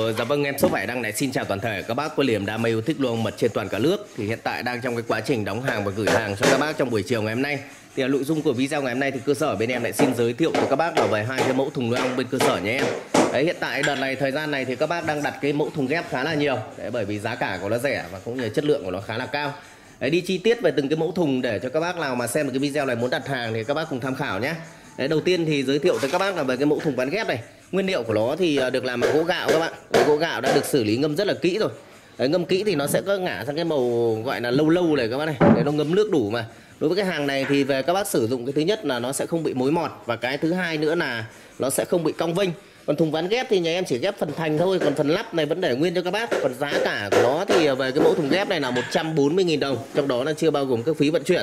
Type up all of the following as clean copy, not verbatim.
Dạ vâng, em Số Hải Đăng này xin chào toàn thể các bác có niềm đam mê yêu thích luồng mật trên toàn cả nước. Thì hiện tại đang trong cái quá trình đóng hàng và gửi hàng cho các bác trong buổi chiều ngày hôm nay. Thì nội dung của video ngày hôm nay thì cơ sở bên em lại xin giới thiệu cho các bác là về hai cái mẫu thùng nuôi ong bên cơ sở nhé em. Đấy, hiện tại đợt này thời gian này thì các bác đang đặt cái mẫu thùng ghép khá là nhiều. Đấy, bởi vì giá cả của nó rẻ và cũng như chất lượng của nó khá là cao. Đấy, đi chi tiết về từng cái mẫu thùng để cho các bác nào mà xem được cái video này muốn đặt hàng thì các bác cùng tham khảo nhé. Đấy, đầu tiên thì giới thiệu tới các bác là về cái mẫu thùng ván ghép này. Nguyên liệu của nó thì được làm bằng gỗ gạo các bạn. Đấy, gỗ gạo đã được xử lý ngâm rất là kỹ rồi. Đấy, ngâm kỹ thì nó sẽ có ngả sang cái màu gọi là lâu lâu này các bác này. Đấy, nó ngấm nước đủ mà. Đối với cái hàng này thì về các bác sử dụng cái thứ nhất là nó sẽ không bị mối mọt, và cái thứ hai nữa là nó sẽ không bị cong vênh. Còn thùng ván ghép thì nhà em chỉ ghép phần thành thôi, còn phần lắp này vẫn để nguyên cho các bác. Còn giá cả của nó thì về cái mẫu thùng ghép này là 140.000 đồng, trong đó là chưa bao gồm các phí vận chuyển.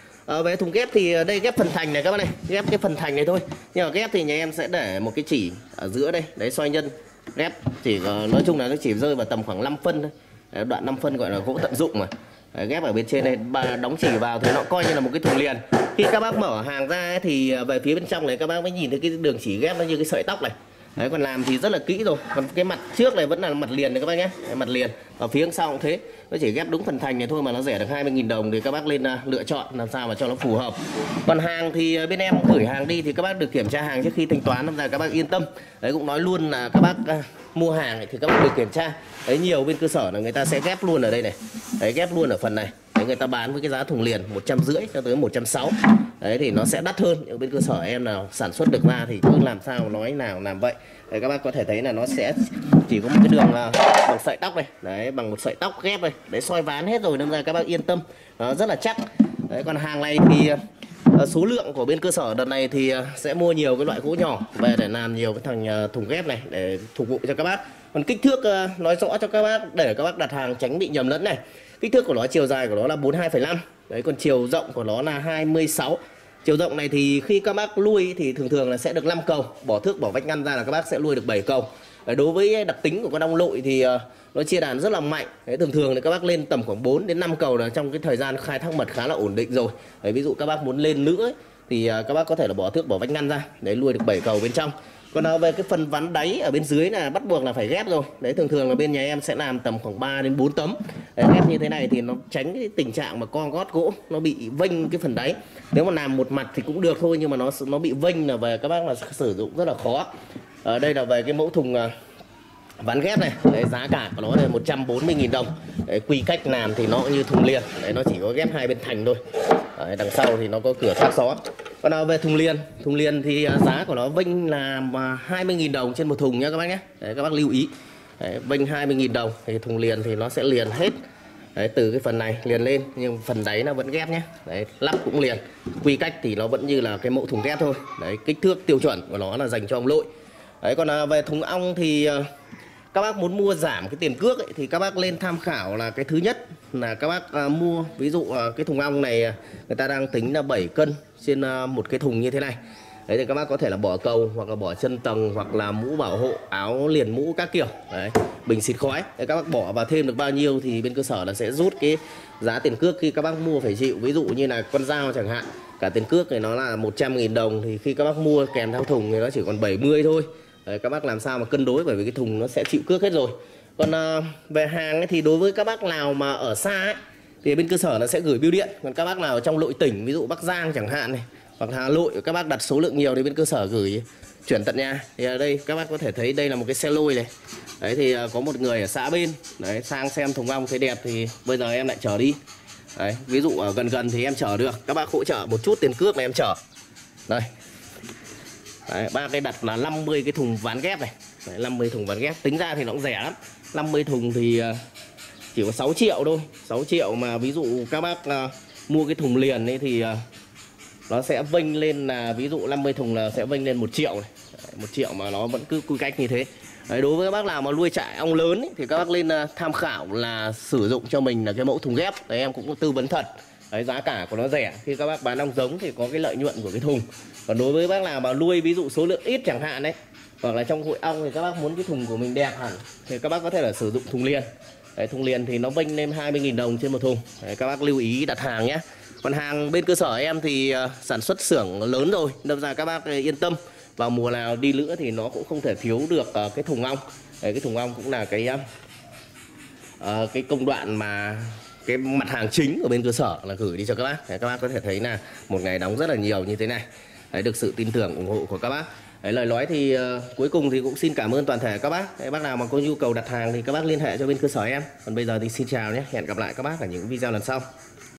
Về thùng ghép thì đây ghép phần thành này các bác này, ghép cái phần thành này thôi. Nhưng mà ghép thì nhà em sẽ để một cái chỉ ở giữa đây, đấy xoay nhân ghép chỉ nói chung là nó chỉ rơi vào tầm khoảng 5 phân thôi. Đấy, đoạn 5 phân gọi là gỗ tận dụng mà. Đấy, ghép ở bên trên này đóng chỉ vào thì nó coi như là một cái thùng liền. Khi các bác mở hàng ra ấy, thì về phía bên trong này các bác mới nhìn thấy cái đường chỉ ghép nó như cái sợi tóc này. Đấy, còn làm thì rất là kỹ rồi. Còn cái mặt trước này vẫn là mặt liền này các bác nhé. Đấy, mặt liền. Ở phía sau cũng thế. Nó chỉ ghép đúng phần thành này thôi mà nó rẻ được 20.000 đồng thì các bác lên lựa chọn làm sao mà cho nó phù hợp. Còn hàng thì bên em gửi hàng đi thì các bác được kiểm tra hàng trước khi thanh toán, làm ra các bác yên tâm. Đấy, cũng nói luôn là các bác mua hàng thì các bác được kiểm tra. Đấy, nhiều bên cơ sở là người ta sẽ ghép luôn ở đây này. Đấy, ghép luôn ở phần này. Đấy, người ta bán với cái giá thùng liền 150 cho tới 160. Đấy thì nó sẽ đắt hơn. Ở bên cơ sở em nào sản xuất được ra thì cứ làm sao nói nào làm vậy. Đấy, các bác có thể thấy là nó sẽ chỉ có một cái đường bằng sợi tóc này. Đấy, bằng một sợi tóc ghép này. Đấy, xoay ván hết rồi nên ra các bác yên tâm. Nó rất là chắc. Đấy, còn hàng này thì số lượng của bên cơ sở đợt này thì sẽ mua nhiều cái loại gỗ nhỏ về để làm nhiều cái thằng thùng ghép này để phục vụ cho các bác. Còn kích thước nói rõ cho các bác để các bác đặt hàng tránh bị nhầm lẫn này. Kích thước của nó, chiều dài của nó là 42,5. Đấy, còn chiều rộng của nó là 26. Chiều rộng này thì khi các bác nuôi thì thường là sẽ được 5 cầu. Bỏ thước bỏ vách ngăn ra là các bác sẽ nuôi được 7 cầu. Đấy, đối với đặc tính của con ong lội thì nó chia đàn rất là mạnh. Đấy, thường thì các bác lên tầm khoảng 4 đến 5 cầu là trong cái thời gian khai thác mật khá là ổn định rồi. Đấy, ví dụ các bác muốn lên nữa ấy, thì các bác có thể là bỏ thước bỏ vách ngăn ra. Đấy, nuôi được 7 cầu bên trong. Còn về cái phần ván đáy ở bên dưới là bắt buộc là phải ghép rồi. Đấy, thường là bên nhà em sẽ làm tầm khoảng 3 đến 4 tấm. Đấy, ghép như thế này thì nó tránh cái tình trạng mà con gót gỗ nó bị vênh cái phần đáy. Nếu mà làm một mặt thì cũng được thôi, nhưng mà nó bị vênh là về các bác là sử dụng rất là khó. Ở đây là về cái mẫu thùng ván ghép này. Đấy, giá cả của nó là 140.000 đồng. Đấy, quy cách làm thì nó như thùng liền. Đấy, nó chỉ có ghép hai bên thành thôi. Đấy, đằng sau thì nó có cửa thoát gió. Còn về thùng liền thì giá của nó vênh là 20.000 đồng trên một thùng nhé các bác nhé. Đấy, các bác lưu ý. Đấy, vênh 20.000 đồng thì thùng liền thì nó sẽ liền hết. Đấy, từ cái phần này liền lên, nhưng phần đáy nó vẫn ghép nhé. Đấy, lắp cũng liền. Quy cách thì nó vẫn như là cái mẫu thùng ghép thôi. Đấy, kích thước tiêu chuẩn của nó là dành cho ong lội. Đấy, còn về thùng ong thì các bác muốn mua giảm cái tiền cước ấy, thì các bác lên tham khảo là cái thứ nhất là các bác mua, ví dụ cái thùng ong này người ta đang tính là 7 cân trên một cái thùng như thế này. Đấy thì các bác có thể là bỏ cầu hoặc là bỏ chân tầng hoặc là mũ bảo hộ, áo liền mũ các kiểu. Đấy, bình xịt khói. Đấy, các bác bỏ vào thêm được bao nhiêu thì bên cơ sở là sẽ rút cái giá tiền cước khi các bác mua phải chịu. Ví dụ như là con dao chẳng hạn, cả tiền cước này nó là 100.000 đồng thì khi các bác mua kèm theo thùng thì nó chỉ còn 70 thôi. Đấy, các bác làm sao mà cân đối, bởi vì cái thùng nó sẽ chịu cước hết rồi. Còn về hàng ấy, thì đối với các bác nào mà ở xa ấy, thì bên cơ sở nó sẽ gửi bưu điện. Còn các bác nào ở trong nội tỉnh, ví dụ Bắc Giang chẳng hạn này, hoặc Hà Nội, các bác đặt số lượng nhiều thì bên cơ sở gửi chuyển tận nhà. Thì ở đây các bác có thể thấy đây là một cái xe lôi này. Đấy thì có một người ở xã bên đấy sang xem thùng ong thấy đẹp thì bây giờ em lại chở đi. Đấy, ví dụ ở gần thì em chở được, các bác hỗ trợ một chút tiền cước là em chở. Đây. Đấy, bác đây đặt là 50 cái thùng ván ghép này. Đấy, 50 thùng ván ghép. Tính ra thì nó cũng rẻ lắm. 50 thùng thì chỉ có 6 triệu thôi. 6 triệu mà ví dụ các bác mua cái thùng liền ấy thì nó sẽ vênh lên là ví dụ 50 thùng là sẽ vênh lên 1 triệu này. Đấy, 1 triệu mà nó vẫn cứ quy cách như thế. Đấy, đối với các bác nào mà nuôi trại ong lớn ấy, thì các bác lên tham khảo là sử dụng cho mình là cái mẫu thùng ghép. Đấy, em cũng tư vấn thật. Đấy, giá cả của nó rẻ. Khi các bác bán ong giống thì có cái lợi nhuận của cái thùng. Còn đối với bác nào mà nuôi ví dụ số lượng ít chẳng hạn đấy, hoặc là trong hội ong thì các bác muốn cái thùng của mình đẹp hẳn thì các bác có thể là sử dụng thùng liền. Đấy, thùng liền thì nó vênh lên 20.000 đồng trên một thùng. Đấy, các bác lưu ý đặt hàng nhé. Còn hàng bên cơ sở em thì sản xuất xưởng lớn rồi, đâm ra các bác yên tâm. Vào mùa nào đi nữa thì nó cũng không thể thiếu được cái thùng ong. Đấy, cái thùng ong cũng là cái công đoạn mà cái mặt hàng chính ở bên cơ sở là gửi đi cho các bác. Đấy, các bác có thể thấy là một ngày đóng rất là nhiều như thế này. Đấy, được sự tin tưởng ủng hộ của các bác. Đấy, lời nói thì cuối cùng thì cũng xin cảm ơn toàn thể các bác. Đấy, bác nào mà có nhu cầu đặt hàng thì các bác liên hệ cho bên cơ sở em. Còn bây giờ thì xin chào nhé, hẹn gặp lại các bác ở những video lần sau.